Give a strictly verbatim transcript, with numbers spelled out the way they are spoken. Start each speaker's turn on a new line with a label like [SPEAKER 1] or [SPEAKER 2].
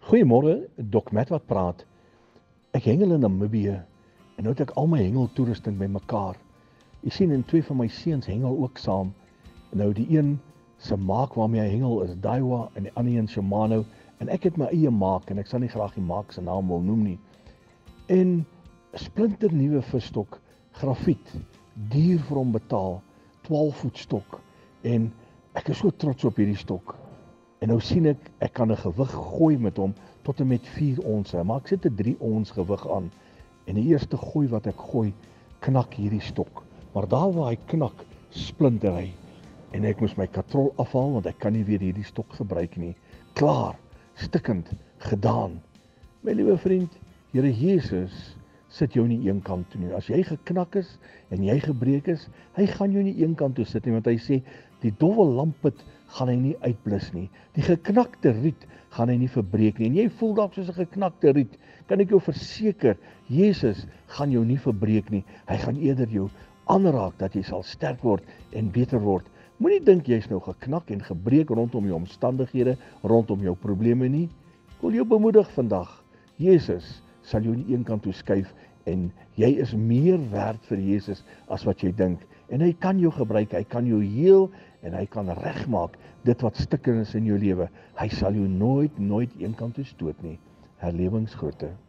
[SPEAKER 1] Goeiemôre, Dok Matt wat praat. Ek hengel in Namibië en nou het ek al my hengeltoerusting bymekaar. Jy sien, en twee van my seuns hengel ook saam. Nou die een se maak waarmee hy hengel is Daiwa en die ander een Shimano en ek het my eie maak en ek sal nie graag die maak se naam wil noem nie. En 'n splinter nuwe visstok, grafiet, duur vir hom betaal, twaalf voet stok en ek is so trots op hierdie stok. En nou sien ek, ek kan 'n gewig gooi met hom tot en met vier onse, maar ek sit 'n drie ons gewig aan. En die eerste gooi wat ek gooi, knak hierdie stok. Maar daar waar hy knak, splinter hy. En ek moes my katrol afhaal, want ek kan nie weer hierdie stok gebruik nie. Klaar, stikkend, gedaan. My liewe vriend, Here Jesus sit jou nie een kant toe nie. As jy geknak is en jy gebreek is, hy gaan jou nie een kant toe sit nie, want hy sê, die dowwe lampet gaan hy nie uitblus nie. Die geknakte riet gaan hy nie verbreek nie. En jy voel dalk soos 'n geknakte riet, kan ek jou verseker, Jesus gaan jou nie verbreek nie. Hy gaan eerder jou aanraak dat jy sal sterk word en beter word. Moenie dink jy's nou geknak en gebreek rondom jou omstandighede, rondom jou probleme nie. Ek wil jou bemoedig vandag. Jesus sal jou nie een kant toe skuif en jy is meer werd vir Jesus as wat jy dink. En hy kan jou gebruik, hy kan jou heel en hy kan regmaak dit wat stikkend is in jou lewe. Hy sal jou nooit, nooit een kant toe stoot nie. Herlewingsgroete.